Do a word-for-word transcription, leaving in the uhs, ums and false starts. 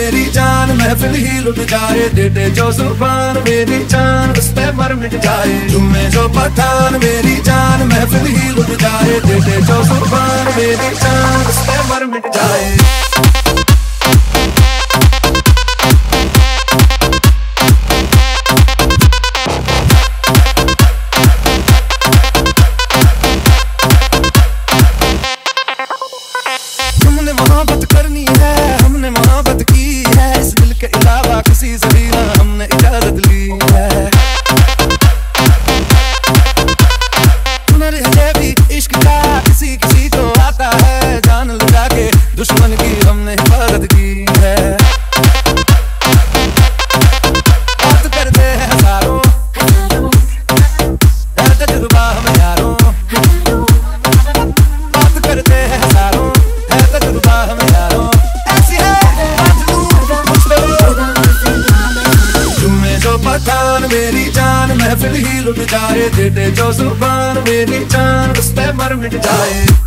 मेरी जान महफिल ही लुट जाए, दे दे जो जुबान मेरी जान उस पे मर मिट जाए। झूमे जो पठान मेरी जान महफिल ही लुट जाए, दे दे जो जुबान मेरी जान उस पे मर मिट जाए। मोहब्बत करनी है हमने मोहब्बत की है, इस दिल के अलावा किसी से भी ना हमने इजाजत ली है। हुनर है भी इश्क का किसी किसी को आता है, जान लगा के दुश्मन की हमने हिफाजत की है। बात करते हैं हजारों है तजुर्बा हम यारों, बात करते हैं हजारों है तजुर्बा हम यारों। ऐसी है झूमे जो पठान मेरी जान महफिल ही लुट जाए, दे दे जो जुबान मेरी जान उस पे मर मिट जाए।